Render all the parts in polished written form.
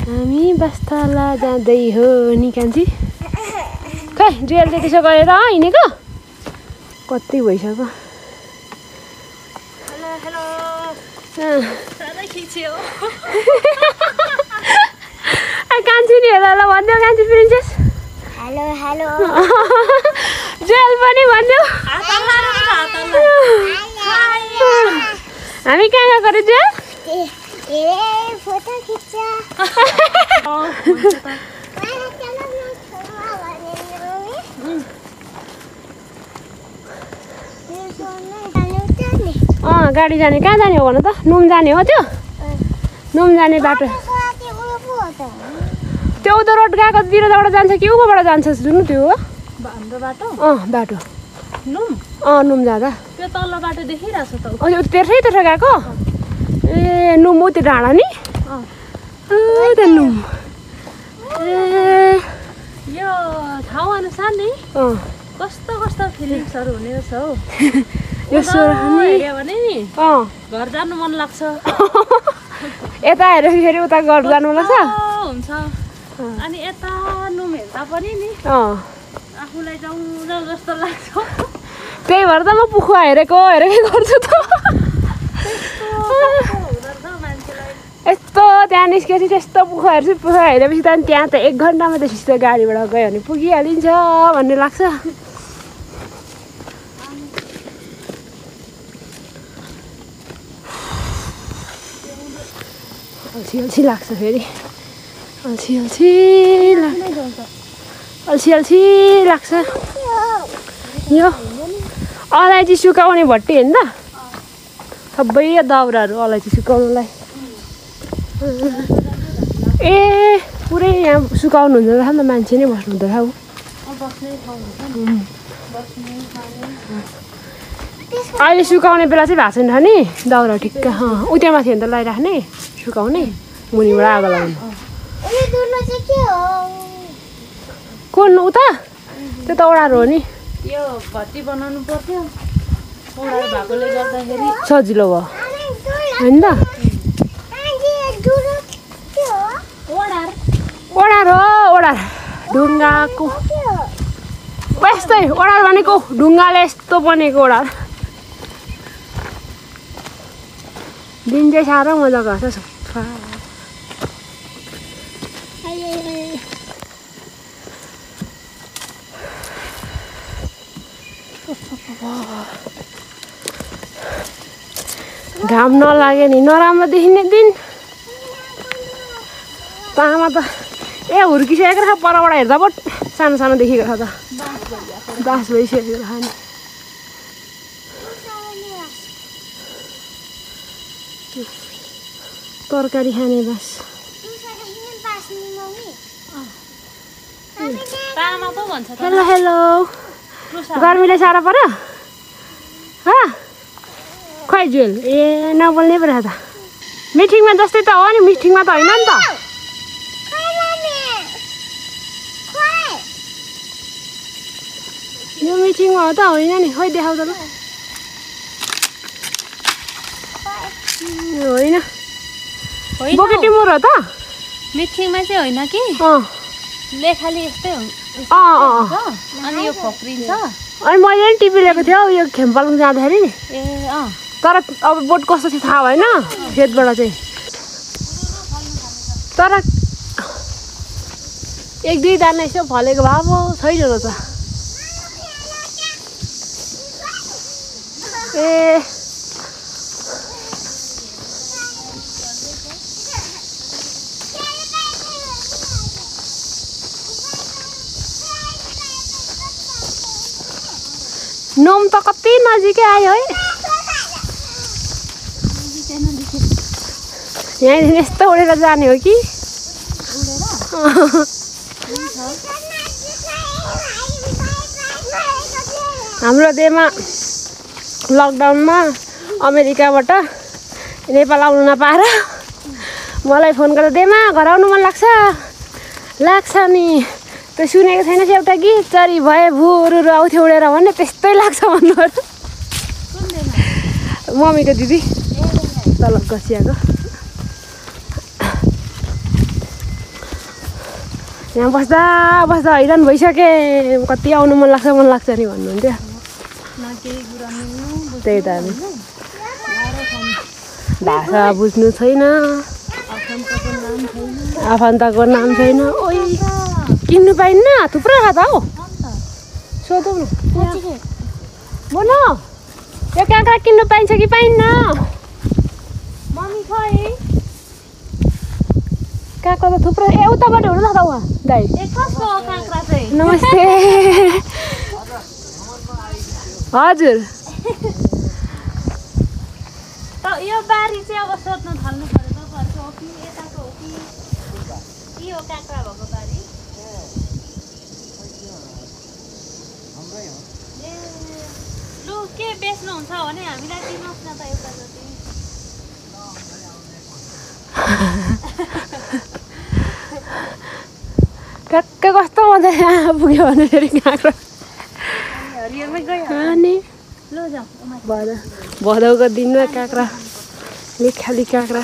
हामी बस्ताला जाँदै हो नि कान्छी खै जुएलले त्यसो गरेर हिँडेको कति भइसक्यो हेलो हेलो साह्रै खिच्यो कान्छी नि हेर ल भनिदेऊ कान्छी प्रिन्सेस हेलो हेलो जुएल पनि भनिदेऊ हामी कहाँ गएको रे जुएल फोटो खिच्छ गाडी जाने कहाँ जाने हो भन त नुम जाने हो त्यो नुम जाने बाटो त्यो उता रोड गएको तिरबाट जान्छ कि उकोबाट जान्छ जुन त्यो हो हाम्रो बाटो बाटो नुम नुम जाँदा त्यो तल्लो बाटो देखिरहेछ त तेर्सै गएको ए नुम उति डाँडा नि त्यो नुम ए यो ठाउँ अनुसार नि कस्तो कस्तो फिलिङ्सहरू हुने रहेछ हौ यसो हेऱ्यो भने नि घर जानु मन लाग्छ यता हेऱ्यो फेरि उता घर जानु लाग्छ हुन्छ अनि यता नुम हेर्दा पनि नि आफूलाई जाउँ जाउँ जस्तो लाग्छ त्यही भएर त म पुखुवा हेरेकै गर्छु त यस्तो त्यहाँ निस्केपछि त्यस्तो पुखुवा हेर्छु पुखुवा हेरेपछि त त्यहाँ त 1 घन्टामा त्यसपछि त गाडीबाट गयो भने पुगिहालिन्छ भन्ने लाग्छ अल्छी लाग्छ फेरि अल्छी लाग्छ यो अलैँची सुकाउने भट्टी होइन त सबै दाउराहरू अलैँची सुकाउनुलाई ए पुरै यहाँ सुकाउनु हुन्छ रहेछ नि त मान्छे नै बस्नु हुँदो रहेछ अहिले सुकाउने बेला चाहिँ भएको छैन नि दाउरा ठिक्क उता माथि अन्त लगाइराख्ने सुकाउने मुनिबाट आगो लगाउनु कुन उता त्यो त ओडारो हो नि यो भट्टी बनाउनु पर्थ्यो ओडारो भएकोले गर्दाखेरि सजिलो भयो होइन त ओडार ढुङ्गाको यस्तै ओडार भनेको ढुङ्गाले यस्तो बनेको ओडार दिन चाहिँ साह्रो मजाको छ सफा घाम नलागे नि नराम्रो देखिने दिन तामा त ए हुर्किसकेको रहेछ परबाट हेर्दा पो सानो सानो देखेको छ त बास भइसकेको रहेछ नि तरकारी खाने बास हेलो हेलो गर्मीले साह्रो पर्यो खै जुल ए नबोल्ने पो रहेछ त मिटिङमा जस्तै त हो नि मिटिङमा त होइन नि त यो मिटिङमा हो त होइन नि खोइ देखाउ त ल होइन बोके टिमुर हो त मिटिङमा चाहिँ होइन कि लेखाली यस्तै हुन्छ अनि यो खोक्रिन्छ अनि मैले नि टिपी ल्याएको थियो यो खेम्पालुङ जाँदाखेरि नि ए तर अब बोट कस्तो चाहिँ थाहा भएन खेतबाट चाहिँ तर 1-2 दाना यसो फलेको भए पो छैन त ए नोम त कति नजिकै आयो है यहाँदेखि यस्तो उडेर जाने हो कि हाम्रो देशमा लकडाउनमा अमेरिकाबाट नेपाल आउनु नपाएर मलाई फोन गरेर देशमा घर आउनु मन लाग्छ नि त्यो सुनेको छैन एउटा गीत चरी भए भुरु आउँथ्यो उडेर भन्ने त्यस्तै लाग्छ भन्नुभयो मम्मीको दिदी तल कसियाको यहाँ बस्दा बस्दा हैरान भइसके कति आउनु मन लाग्छ नि भन्नुहुन्थ्यो त्यही त भाषा बुझ्नु छैन आफन्तको नाम छैन ओइ किन्नु पाइन्न थुप्रो खाता हौ सोधौँ न बोल यो काँक्रा किन्नु पाइन्छ कि पाइन्न मम्मी खै काँक्रा त थुप्रो ए उताबाट हुनु न त उहाँ दाइ कसको काँक्रा चाहिँ नमस्ते हजुर यो बारी चाहिँ अब सोध्न थाल्नु पर्यो तपाईँहरूको हो कि यताको हो कि हो काँक्रा भएको बारी लु के बेच्नुहुन्छ भने हामीलाई दिनुहोस् न त एउटा जति टक्क कस्तो मजा पुग्यो भने फेरि काँक्रा अनि लु जाउँ भदौको दिनमा काँक्रा खाली काँक्रा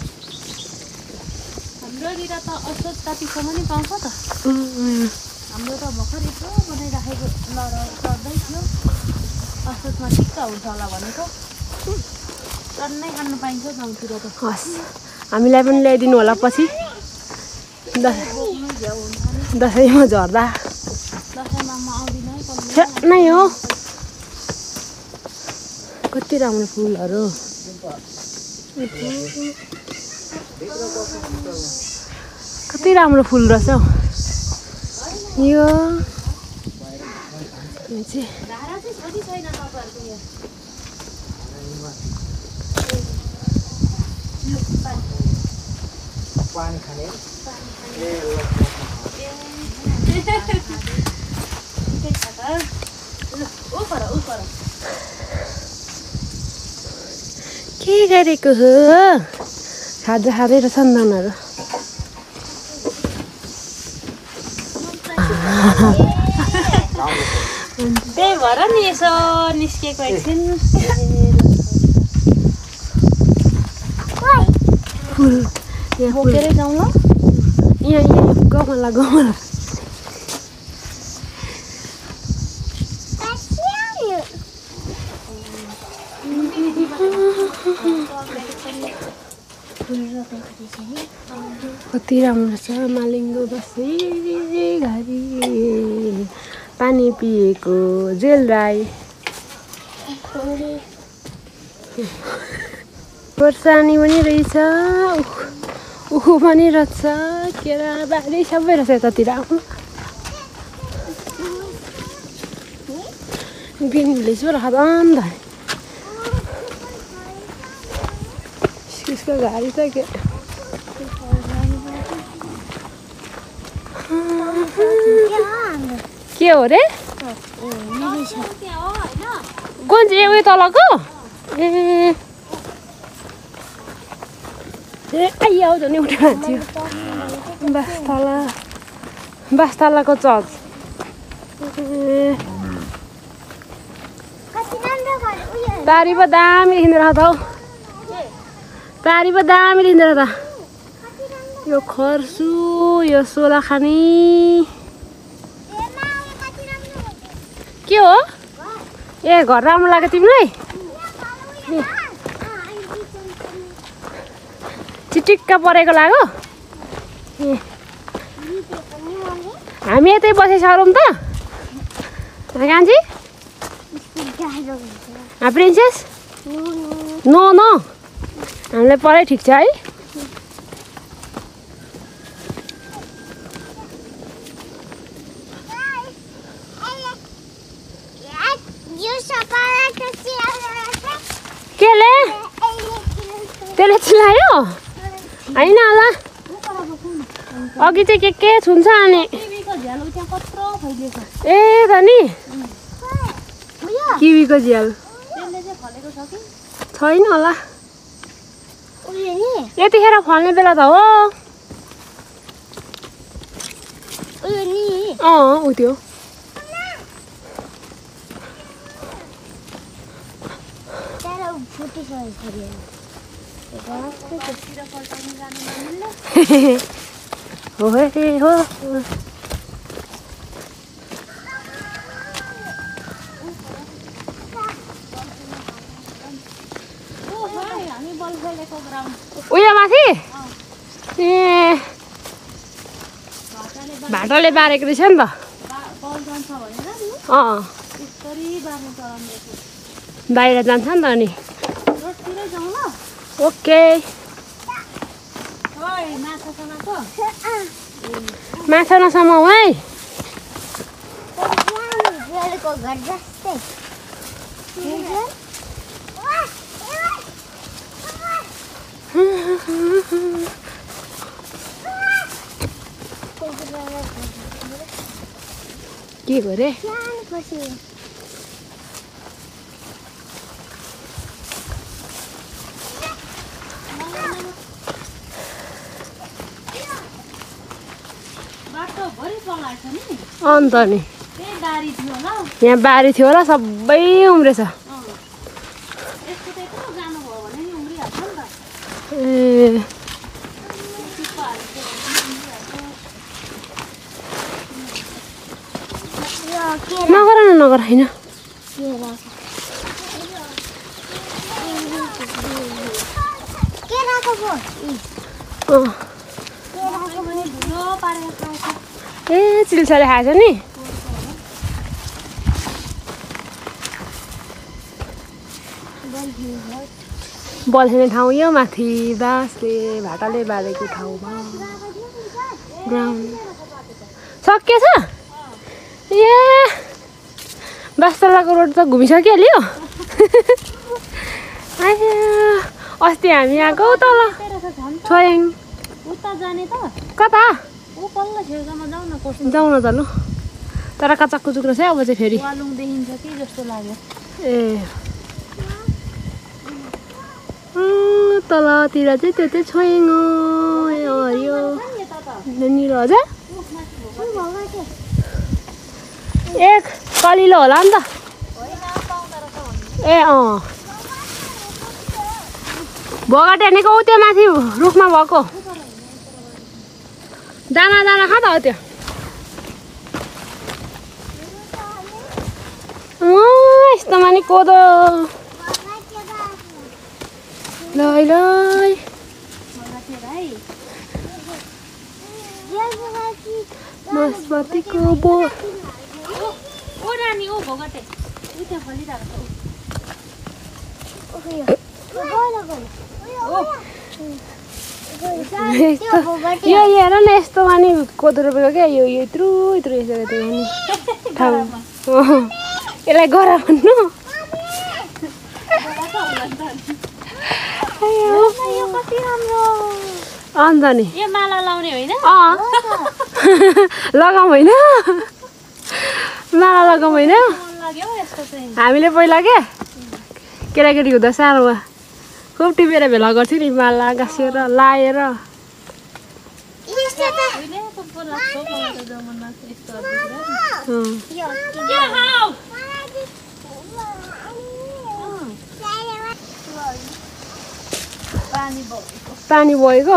हाम्रोतिर त असोज तापीसम्म नि पाउँछ त हाम्रो त भर्खर यत्रो बनाइराखेको चढ्दै थियो असोजमा ठिक्क हुन्छ होला भनेको चढ्नै खानु पाइन्छ गाउँतिर त हस् हामीलाई पनि ल्याइदिनु होला पछि दसैँमा झर्दा दसैँमा म आउँदिनँ नै हो कति राम्रो फुलहरू कति राम्रो फुल रहेछ हौ यो चाहिँ धारा चाहिँ छोडी छैन तपाईँहरूको यहाँ पानी खाने के गरेको हो खाजा खाँदै रहेछ सन्तानहरू त्यही भएर नि यसो निस्केको एकछिन फुल यहाँ बोकेरै जाउँ ल यहाँ गमला कति राम्रो छ मालिङ्गो बसे घरी पानी पिएको जेल राई खोर्सानी पनि रहेछ उखु पनि रहेछ केरा बारी सबै रहेछ यतातिर आउनु ग्रिन भिलेज पो राख अन्त इस्कुसको घारी त के हो रे कुन चाहिँ उयो तलको ए आइया आउँछ नि उठ्यो मान्छे बासथलाको चर्च तारी पो दामी देखिँदो रहेछ हौ तारी पो दामी देखिँदो रहेछ यो खर्सु यो सोलाखानी के हो ए घर राम्रो लाग्यो तिमीलाई चिटिक्क परेको लाग्यो ए हामी यतै बसी सरौँ त कान्छी प्रिन्सेस नो हामीलाई पढाइ ठिक छ है केले त्यसले चिलायो होइन होला अघि चाहिँ के छुन्छ अनि ए त नि किवीको झ्याल छैन होला यतिखेर फल्ने बेला त हो उ त्यो हो भाटाले बारेको रहेछ नि त बल जान्छ भनेर नि अँ यसरी बार्ने चलन रहेछ बाहिर जान्छ नि त अनि रोडतिरै जाउँ ल ओके ओइ माछा समाको माछा नसमाऊ है को घर जस्तै के गरे बाटो भरि पलाएको छ नि अन्त नि त्यही बारी थियो होला यहाँ बारी थियो होला सबै उम्रेछ यस्तो त यत्रो जानुभयो भने नि उम्रिहाल्छ नि त ए नगर न नगर होइन के राको भो अँ भने धुलो पारेर खाएको ए चिल्छाले खाएछ नि बल खेल्ने ठाउँ यो माथि बाँसले भाटाले बारेको ठाउँमा ग्राउन्ड सकिएछ ए बास्तलाको रोड त घुमिसकिहाल्यो अस्ति हामी आएको तल छोयाङ उता जाने त कता ऊ पल्लो छेउमा जाउँ न कोर्स जाउँ न त लु तर कच्चा कुचुक रहेछ अब चाहिँ फेरि वालुङ देखिन्छ कि जस्तो लाग्यो ए तलतिर चाहिँ त्यो चाहिँ छोयाङ हो हरियो निलो हजुर एक कलिलो होला नि त ए अँ भोगाटे भनेको ऊ त्यो माथि रुखमा भएको दाना दाना खा त हो त्यो यस्तोमा नि कोदो लै लै नास्पातीको बो ओ नानी ओ भोगटे ऊ त्यहाँ फलिरहेको यो हेर न यस्तोमा नि कोदो रोपेको क्या यो यत्रो यत्रो यसो त्यो नि ठाउँ यसलाई गरा भन्नु अन्त नि यो माला लाउने होइन अँ लगाऊँ होइन माला लगाऊँ होइन मन लाग्यो यस्तो चाहिँ हामीले पहिला के केटाकेटी हुँदा सानोमा खुब टिपेर भेला गर्थ्यो नि माला गाँसेर लाएर उहिले कस्तो लाग्छ मलाई त जमन लाग्छ यस्तोहरू देखेर के खाऊ पानी बगेको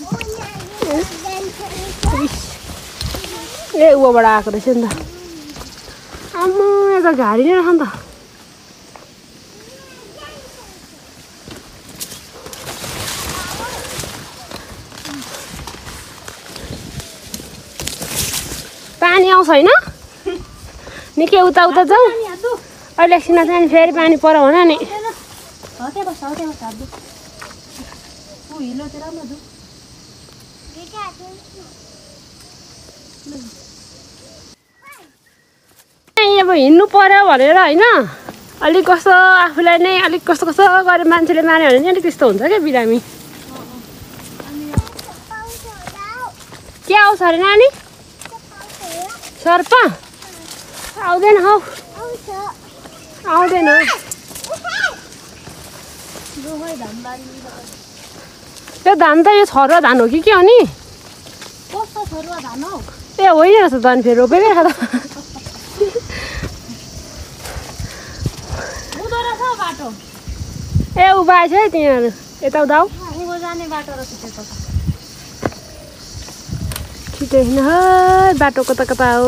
ए ऊबाट आएको रहेछ नि त आम्मा यता घारी नै रहेछ नि त पानी आउँछ होइन निकै उता उता जाउँ अहिले एकछिन चाहिँ फेरि पानी पर हुन नि हिलोतिर राम्रो दु अब हिँड्नु पर्यो भनेर होइन अलिक कस्तो आफूलाई नै अलिक कस्तो कस्तो गरेर मान्छेले मार्यो भने नि अलिक त्यस्तो हुन्छ क्या बिरामी के आउँछ अरे नानी सर्प आउँदैन हौ आउँदैन त्यो धान त यो छरुवा धान हो कि के हो नि कस्तो छरुवा धान हौ ए होइन रहेछ त अनि फेरि रोपेकै छ त उदो रहेछ बाटो ए उभा आएछ है तिनीहरू यता उता आऊ उँभो जाने बाटो रहेछ त्यो त छिटो हिँड्नु है बाटो कता कता हो